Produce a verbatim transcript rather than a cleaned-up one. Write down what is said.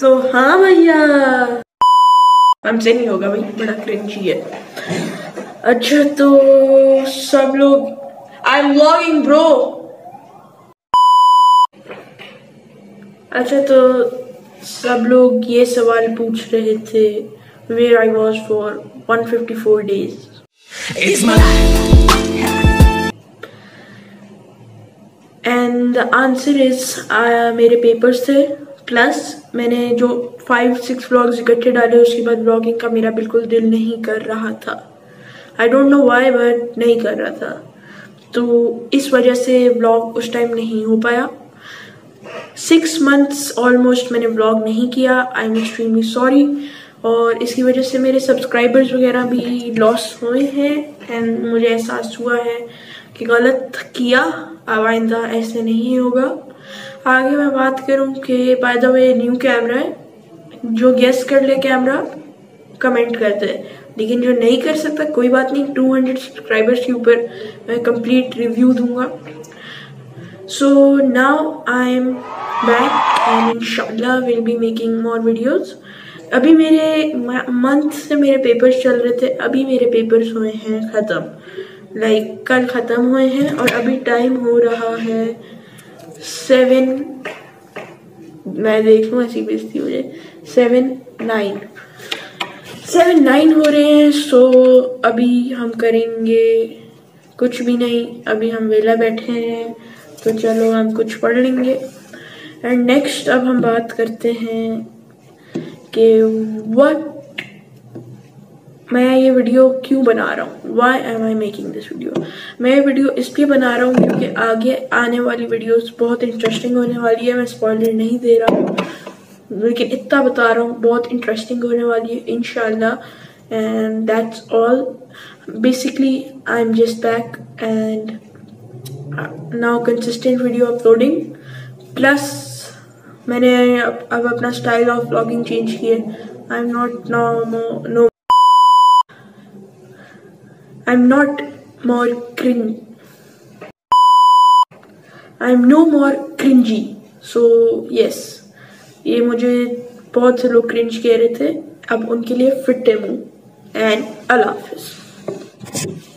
तो हाँ भैया, हमसे नहीं होगा भाई, बड़ा क्रिंजी है। अच्छा तो सब लोग, आई एम व्लॉगिंग ब्रो। अच्छा तो सब लोग ये सवाल पूछ रहे थे where I was for one hundred fifty-four days. It's my life. And the answer is uh, मेरे पेपर्स थे, प्लस मैंने जो फाइव सिक्स व्लॉग्स इकट्ठे डाले उसके बाद व्लॉगिंग का मेरा बिल्कुल दिल नहीं कर रहा था। I don't know why but नहीं कर रहा था, तो इस वजह से व्लॉग उस टाइम नहीं हो पाया। सिक्स मंथ्स ऑलमोस्ट मैंने व्लॉग नहीं किया। I am extremely sorry. और इसकी वजह से मेरे सब्सक्राइबर्स वगैरह भी लॉस हुए हैं एंड मुझे एहसास हुआ है कि गलत किया, अब आइंदा ऐसे नहीं होगा। आगे मैं बात करूं कि by the way new camera है, जो गेस कर ले कैमरा कमेंट करते हैं, लेकिन जो नहीं कर सकता कोई बात नहीं, टू हंड्रेड सब्सक्राइबर्स के ऊपर मैं कंप्लीट रिव्यू दूंगा। So now I am back and इंशाल्लाह will be making more videos. अभी मेरे मंथ से मेरे पेपर्स चल रहे थे, अभी मेरे पेपर्स हुए हैं ख़त्म, लाइक like, कल ख़त्म हुए हैं और अभी टाइम हो रहा है सेवन, मैं देखूँ ऐसी बेइज्जती मुझे, सेवन नाइन सेवन नाइन हो रहे हैं। सो अभी हम करेंगे कुछ भी नहीं, अभी हम वेला बैठे हैं, तो चलो हम कुछ पढ़ लेंगे। एंड नेक्स्ट अब हम बात करते हैं कि व्हाट मैं ये वीडियो क्यों बना रहा हूँ, why am I making this video. मैं ये वीडियो इसलिए बना रहा हूँ क्योंकि आगे आने वाली वीडियोस बहुत इंटरेस्टिंग होने वाली है। मैं स्पॉइलर नहीं दे रहा हूँ, लेकिन इतना बता रहा हूँ बहुत इंटरेस्टिंग होने वाली है इंशाल्लाह। And that's all, basically I am just back and now consistent video uploading, plus मैंने अब, अब अपना स्टाइल ऑफ व्लॉगिंग चेंज किया। I am not now no I am not more cringe, I am no more cringy. So yes, ये मुझे बहुत से लोग क्रिंज कह रहे थे, अब उनके लिए फिट है मुंह। एंड अल्लाह हाफिज।